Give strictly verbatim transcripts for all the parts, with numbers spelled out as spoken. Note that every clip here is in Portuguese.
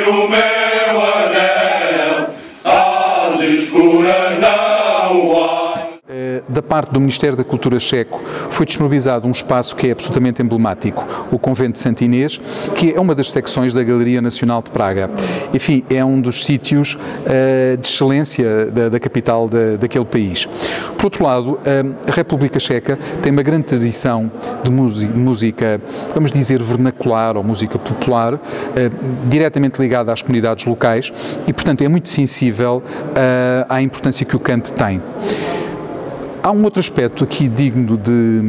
o meu anel, às escuras não há. Da parte do Ministério da Cultura checo foi disponibilizado um espaço que é absolutamente emblemático, o Convento de Santo Inês, que é uma das secções da Galeria Nacional de Praga. Enfim, é um dos sítios uh, de excelência da, da capital da, daquele país. Por outro lado, uh, a República Checa tem uma grande tradição de música, vamos dizer, vernacular ou música popular, uh, diretamente ligada às comunidades locais e, portanto, é muito sensível uh, à importância que o cante tem. Há um outro aspecto aqui digno de,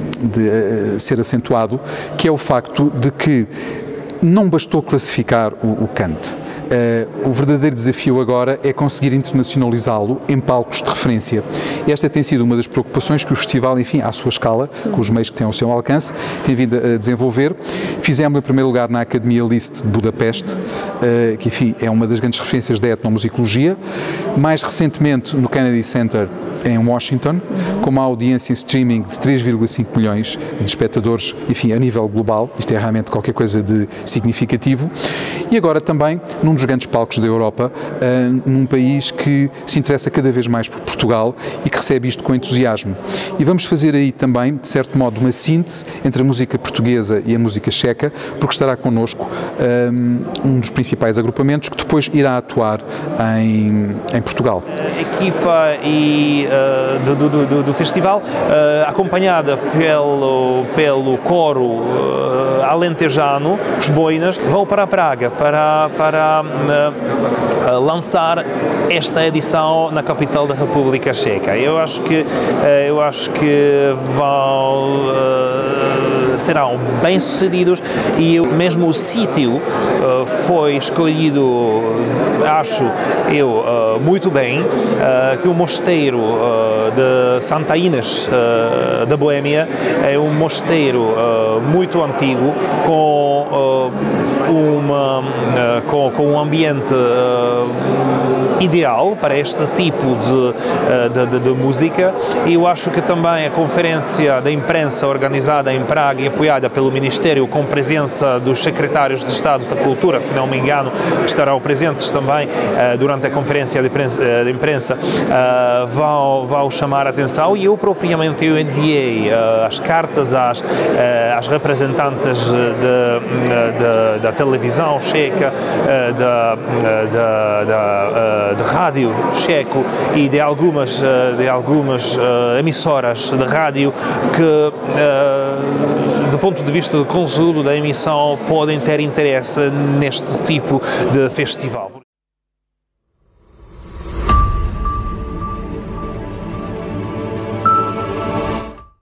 de uh, ser acentuado, que é o facto de que não bastou classificar o, o cante. Uh, o verdadeiro desafio agora é conseguir internacionalizá-lo em palcos de referência. Esta tem sido uma das preocupações que o festival, enfim, à sua escala, com os meios que tem ao seu alcance, tem vindo a desenvolver. Fizemos em primeiro lugar na Academia Liszt de Budapeste, uh, que, enfim, é uma das grandes referências da etnomusicologia. Mais recentemente no Kennedy Center em Washington, com uma audiência em streaming de três vírgula cinco milhões de espectadores, enfim, a nível global. Isto é realmente qualquer coisa de significativo. E agora também num dos grandes palcos da Europa, uh, num país que se interessa cada vez mais por Portugal e que recebe isto com entusiasmo. E vamos fazer aí também, de certo modo, uma síntese entre a música portuguesa e a música checa, porque estará connosco um, um dos principais agrupamentos que depois irá atuar em, em Portugal. A equipa e, uh, do, do, do, do festival, uh, acompanhada pelo, pelo coro uh, alentejano, os Boinas, vão para Praga para, para uh, lançar esta edição na capital da República Checa. Eu acho que, uh, eu acho que vão, uh, serão bem sucedidos e mesmo o sítio uh, foi escolhido, acho eu, uh, muito bem, uh, que o mosteiro uh, de Santa Inês uh, da Boêmia é um mosteiro uh, muito antigo, com, uh, uma, uh, com, com um ambiente uh, ideal para este tipo de, de, de, de música, e eu acho que também a conferência da imprensa organizada em Praga e apoiada pelo Ministério, com presença dos secretários de Estado da Cultura, se não me engano, que estarão presentes também uh, durante a conferência de imprensa, uh, de imprensa uh, vão, vão chamar a atenção, e eu propriamente eu enviei uh, as cartas às, uh, às representantes de, de, de, da televisão checa, uh, da, da, da uh, de rádio checo e de algumas, de algumas emissoras de rádio que, do ponto de vista do conteúdo da emissão, podem ter interesse neste tipo de festival.